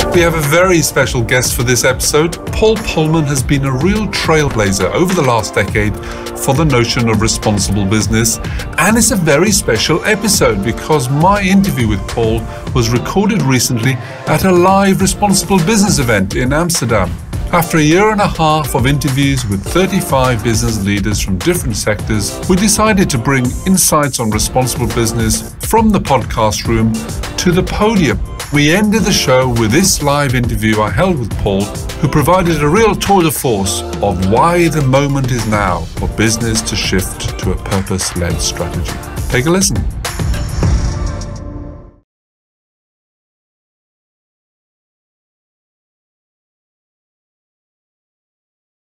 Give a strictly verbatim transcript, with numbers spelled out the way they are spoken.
We have a very special guest for this episode. Paul Polman has been a real trailblazer over the last decade for the notion of responsible business. And it's a very special episode because my interview with Paul was recorded recently at a live responsible business event in Amsterdam. After a year and a half of interviews with thirty-five business leaders from different sectors, we decided to bring insights on responsible business from the podcast room to the podium. We ended the show with this live interview I held with Paul, who provided a real tour de force of why the moment is now for business to shift to a purpose-led strategy. Take a listen.